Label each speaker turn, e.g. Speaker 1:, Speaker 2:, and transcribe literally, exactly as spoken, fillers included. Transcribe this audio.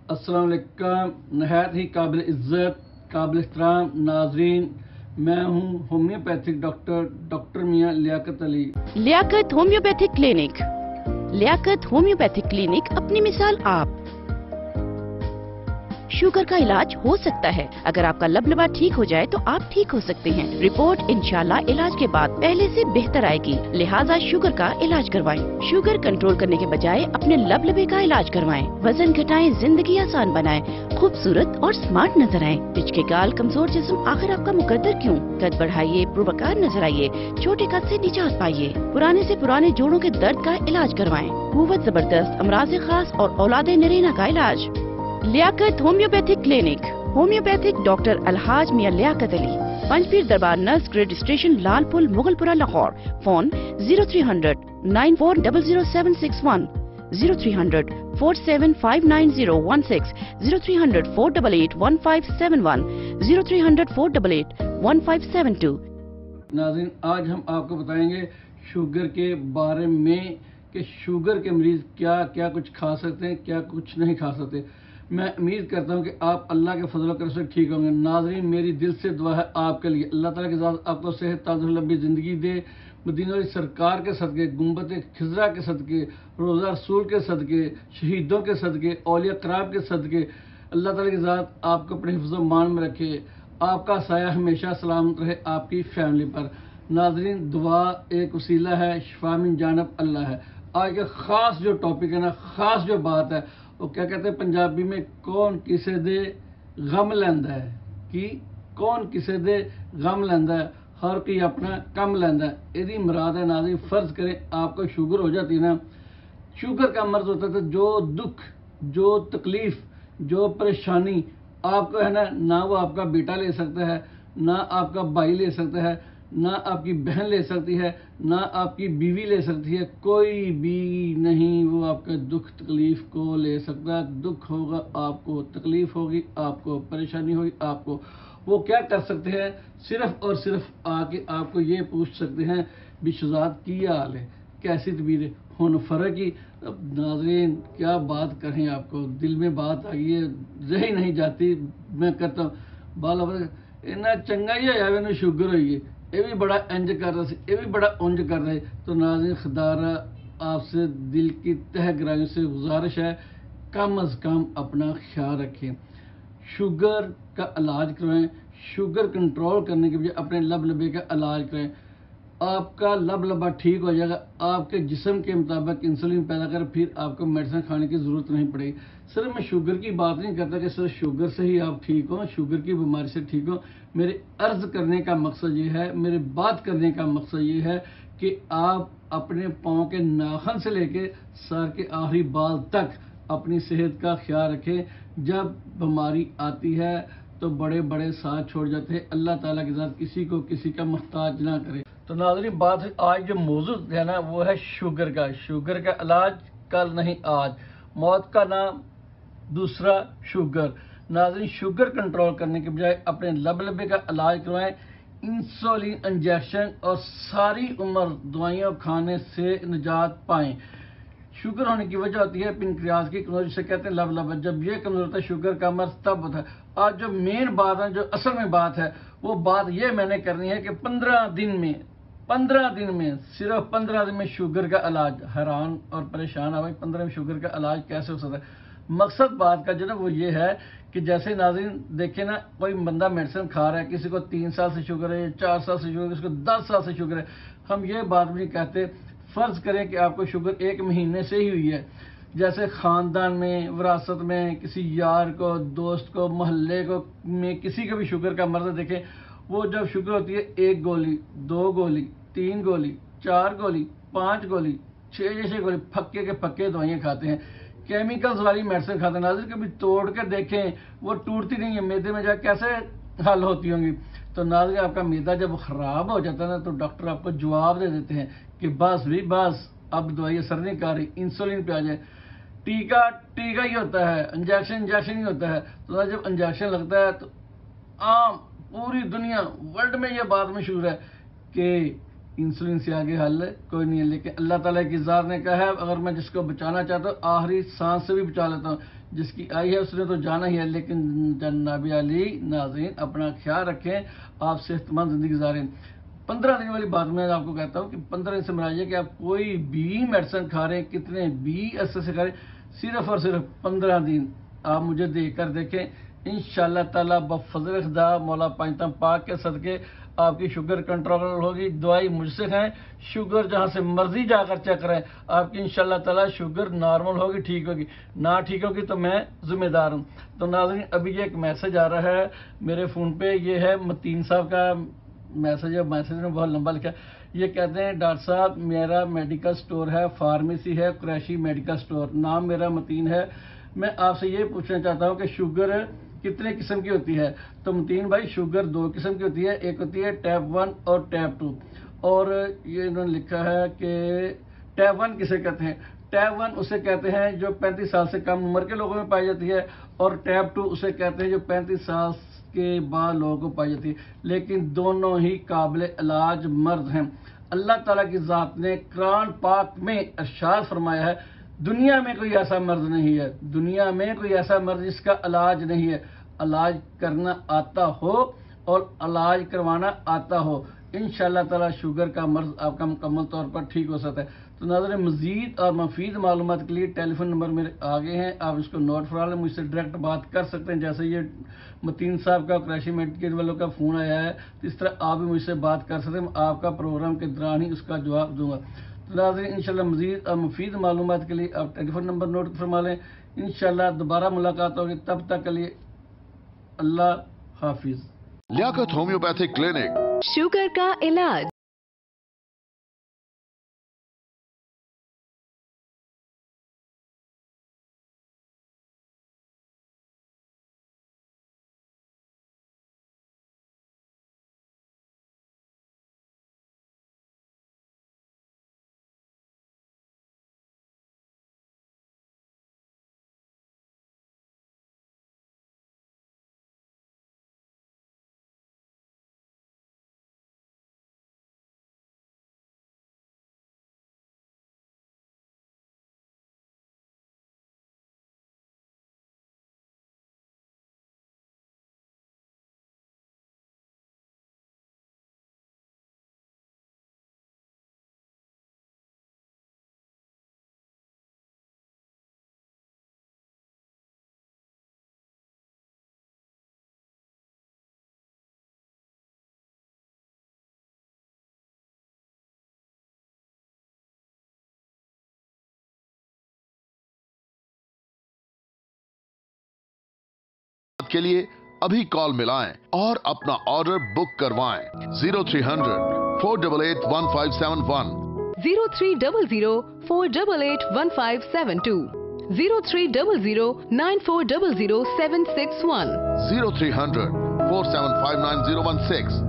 Speaker 1: السلام علیکم، نہایت ہی قابل عزت قابل احترام ناظرین، میں ہوں homeopathic doctor doctor Mian Liaquat Ali.
Speaker 2: Liaquat homeopathic clinic. Liaquat homeopathic clinic اپنی مثال آپ۔ شوگر کا علاج ہو سکتا ہے۔ اگر آپ کا لب لبا ٹھیک ہو جائے تو آپ ٹھیک ہو سکتے ہیں۔ رپورٹ انشاءاللہ علاج کے بعد پہلے سے بہتر آئے گی، لہٰذا شوگر کا علاج کروائیں۔ شوگر کنٹرول کرنے کے بجائے اپنے لب لبے کا علاج کروائیں۔ وزن گھٹائیں، زندگی آسان بنائیں، خوبصورت اور سمارٹ نظر آئیں۔ پچکے گال، کمزور جسم، آخر آپ کا مقدر کیوں؟ قد بڑھائیے، پروکار نظر آئیے، چھوٹے قد سے نجات پائیے۔ پرانے سے پرانے جوڑوں کے درد کا علاج کروائیں۔ قوت زبردست، امراض خاص اور اولاد نرینہ کا علاج۔ Liaquat homeopathic clinic. Homeopathic doctor الحاج میاں لیاقت علی، پنج پیر دربار نرس گریڈ اسٹیشن، لال Pul, Mughalpura, Lahore. Phone zero three hundred nine four double zero seven six one, zero three hundred four seven five nine zero one six, zero three hundred four double eight one five seven one, zero three hundred four double eight one five seven two.
Speaker 1: ناظرین، آج ہم آپ کو بتائیں گے sugar کے بارے میں کہ شوگر کے مریض کیا کیا کچھ کھا سکتے ہیں، کیا کچھ نہیں کھا سکتے۔ میں امید کرتا ہوں کہ آپ اللہ کے فضل و کرم سے ٹھیک ہوں گے۔ ناظرین، میری دل سے دعا ہے آپ کے لیے، اللہ تعالیٰ کی ذات آپ کو صحت تازہ لمبی زندگی دے۔ مدینہ والی سرکار کے صدقے، گنبد خضرا کے صدقے، روزہ رسول کے صدقے، شہیدوں کے صدقے، اولیاء کرام کے صدقے، اللہ تعالیٰ کی ذات آپ کو اپنے حفظ و مان میں رکھے۔ آپ کا سایہ ہمیشہ سلامت رہے آپ کی فیملی پر۔ ناظرین، دعا ایک وسیلہ ہے، شفا من جانب اللہ ہے۔ آج کا خاص جو ٹاپک ہے نا، خاص جو بات ہے، وہ کیا کہتے ہیں پنجابی میں، کون کسے دے غم لیندا ہے کہ کون کسے دے غم لیندا ہے، ہر کوئی اپنا کم لیندا ہے۔ یہ مراد ہے ناظرین، فرض کریں آپ کو شوگر ہو جاتی ہے نا، شوگر کا مرض ہوتا ہے جو دکھ، جو تکلیف، جو پریشانی آپ کو ہے نا، نہ وہ آپ کا بیٹا لے سکتا ہے، نہ آپ کا بھائی لے سکتا ہے، نہ آپ کی بہن لے سکتی ہے، نہ آپ کی بیوی لے سکتی ہے، کوئی بھی نہیں وہ آپ کے دکھ تکلیف کو لے سکتا۔ دکھ ہوگا آپ کو، تکلیف ہوگی آپ کو، پریشانی ہوگی آپ کو۔ وہ کیا کر سکتے ہیں؟ صرف اور صرف آ کے آپ کو یہ پوچھ سکتے ہیں بھی شہزاد کی حال ہے، کیسی طبیعت ہے، ہن فرق ہی۔ اب ناظرین کیا بات کریں، آپ کو دل میں بات آ گئی ہے، رہی نہیں جاتی۔ میں کرتا ہوں بالا اتنا چنگا ہی ہے مینوں شوگر ہوئی ہے، یہ بھی بڑا انج کر رہا سی، یہ بھی بڑا انج کر رہے۔ تو ناظرین، خدارہ آپ سے دل کی تہ گہرائیوں سے گزارش ہے، کم از کم اپنا خیال رکھیں، شوگر کا علاج کروائیں۔ شوگر کنٹرول کرنے کے بجائے اپنے لب لبے کا علاج کریں، آپ کا لب لبا ٹھیک ہو جائے گا، آپ کے جسم کے مطابق انسولین پیدا کر، پھر آپ کو میڈیسن کھانے کی ضرورت نہیں پڑے گی۔ صرف میں شوگر کی بات نہیں کرتا کہ صرف شوگر سے ہی آپ ٹھیک ہوں، شوگر کی بیماری سے ٹھیک ہوں۔ میرے عرض کرنے کا مقصد یہ ہے، میرے بات کرنے کا مقصد یہ ہے کہ آپ اپنے پاؤں کے ناخن سے لے کے سر کے آخری بال تک اپنی صحت کا خیال رکھیں۔ جب بیماری آتی ہے تو بڑے بڑے ساتھ چھوڑ جاتے ہیں، اللہ تعالیٰ کے ساتھ کسی کو کسی کا محتاج نہ کرے۔ تو ناظرین، بات آج جو موضوع ہے نا، وہ ہے شوگر کا۔ شوگر کا علاج کل نہیں آج، موت کا نام دوسرا شوگر۔ ناظرین، شوگر کنٹرول کرنے کے بجائے اپنے لب لبے کا علاج کروائیں، انسولین انجیکشن اور ساری عمر دوائیاں کھانے سے نجات پائیں۔ شوگر ہونے کی وجہ ہوتی ہے پنکریاس کی کمزوری، جسے کہتے ہیں لب لبا۔ جب یہ کمزور ہوتا ہے شوگر کا مرض تب ہوتا ہے۔ آج جو مین بات ہے، جو اصل میں بات ہے، وہ بات یہ میں نے کرنی ہے کہ پندرہ دن میں پندرہ دن میں صرف پندرہ دن میں شوگر کا علاج۔ حیران اور پریشان آ بھائی، پندرہ میں شوگر کا علاج کیسے ہو سکتا ہے؟ مقصد بات کا جو نا وہ یہ ہے کہ جیسے ناظرین دیکھیں نا، کوئی بندہ میڈیسن کھا رہا ہے، کسی کو تین سال سے شوگر ہے، چار سال سے شوگر ہے، کسی کو دس سال سے شوگر ہے۔ ہم یہ بات بھی نہیں کہتے، فرض کریں کہ آپ کو شوگر ایک مہینے سے ہی ہوئی ہے، جیسے خاندان میں، وراثت میں، کسی یار کو، دوست کو، محلے کو میں کسی کو بھی شوگر کا مرض دیکھیں، وہ جب شوگر ہوتی ہے ایک گولی، دو گولی، تین گولی، چار گولی، پانچ گولی، چھ جیسے گولی، پھکے کے پھکے دوائیاں کھاتے ہیں، کیمیکلز والی میڈیسن کھاتے ہیں۔ ناظرین، کبھی توڑ کے دیکھیں، وہ ٹوٹتی نہیں ہے، میدے میں جا کیسے حل ہوتی ہوں گی۔ تو ناظرین، آپ کا میدا جب خراب ہو جاتا ہے نا، تو ڈاکٹر آپ کو جواب دے دیتے ہیں کہ بس بھی بس، اب دوائی اثر نہیں کر رہی، انسولین پہ آ جائے۔ ٹیکا ٹیکا ہی ہوتا ہے، انجیکشن انجیکشن ہی ہوتا ہے۔ تو جب انجیکشن لگتا ہے تو عام پوری دنیا ورلڈ میں یہ بات مشہور ہے کہ انسولین سے آگے حل کوئی نہیں ہے، لیکن اللہ تعالیٰ کی ذات نے کہا ہے اگر میں جس کو بچانا چاہتا ہوں آخری سانس سے بھی بچا لیتا ہوں، جس کی آئی ہے اس نے تو جانا ہی ہے، لیکن جناب علی ناظرین اپنا خیال رکھیں، آپ صحت مند زندگی گزاریں۔ پندرہ دن والی بات میں آپ کو کہتا ہوں کہ پندرہ دن سے مرائیے کہ آپ کوئی بھی میڈیسن کھا رہے ہیں، کتنے بھی عرصے سے کھا رہے ہیں، صرف اور صرف پندرہ دن آپ مجھے دیکھ کر دیکھیں، انشاءاللہ تعالیٰ بفضل خدا مولا پنجتم پاک کے صدقے آپ کی شوگر کنٹرول ہوگی۔ دوائی مجھ سے کھائیں، شوگر جہاں سے مرضی جا کر چیک کریں، آپ کی انشاءاللہ تعالیٰ شوگر نارمل ہوگی، ٹھیک ہوگی، نہ ٹھیک ہوگی تو میں ذمہ دار ہوں۔ تو ناظرین ابھی یہ ایک میسج آ رہا ہے میرے فون پہ، یہ ہے متین صاحب کا میسج ہے، میسج نے بہت لمبا لکھا ہے۔ یہ کہتے ہیں ڈاکٹر صاحب میرا میڈیکل سٹور ہے، فارمیسی ہے، قریشی میڈیکل سٹور، نام میرا متین ہے، میں آپ سے یہ پوچھنا چاہتا ہوں کہ شوگر کتنے قسم کی ہوتی ہے؟ تو متین بھائی شوگر دو قسم کی ہوتی ہے، ایک ہوتی ہے ٹیپ ون اور ٹیپ ٹو، اور یہ انہوں نے لکھا ہے کہ ٹیپ ون کسے کہتے ہیں؟ ٹیپ ون اسے کہتے ہیں جو پینتیس سال سے کم عمر کے لوگوں میں پائی جاتی ہے، اور ٹیپ ٹو اسے کہتے ہیں جو پینتیس سال کے بعد لوگوں کو پائی جاتی ہے، لیکن دونوں ہی قابل علاج مرض ہیں۔ اللہ تعالیٰ کی ذات نے قرآن پاک میں ارشاد فرمایا ہے دنیا میں کوئی ایسا مرض نہیں ہے، دنیا میں کوئی ایسا مرض جس کا علاج نہیں ہے، علاج کرنا آتا ہو اور علاج کروانا آتا ہو، انشاءاللہ تعالیٰ شوگر کا مرض آپ کا مکمل طور پر ٹھیک ہو سکتا ہے۔ تو ناظرین مزید اور مفید معلومات کے لیے ٹیلی فون نمبر میرے آگے ہیں، آپ اس کو نوٹ فرما لیں، مجھ سے ڈائریکٹ بات کر سکتے ہیں، جیسے یہ متین صاحب کا قریشی میڈیکل والوں کا فون آیا ہے، تو اس طرح آپ بھی مجھ سے بات کر سکتے ہیں، آپ کا پروگرام کے دوران ہی اس کا جواب دوں گا۔ تو ناظرین انشاءاللہ مزید اور مفید معلومات کے لیے آپ ٹیلی فون نمبر نوٹ فرما لیں، انشاءاللہ دوبارہ ملاقات ہوگی، تب تک کے لیے اللہ حافظ۔
Speaker 3: لیاقت ہومیوپیتھک کلینک،
Speaker 4: شوگر کا علاج۔
Speaker 3: کے لیے ابھی کال ملائیں اور اپنا آرڈر بک کروائیں zero three hundred four double eight one five seven one,
Speaker 4: zero three double zero four double eight one five seven two, zero three double zero nine four double zero seven six one,
Speaker 3: zero three hundred four seven five nine zero one six.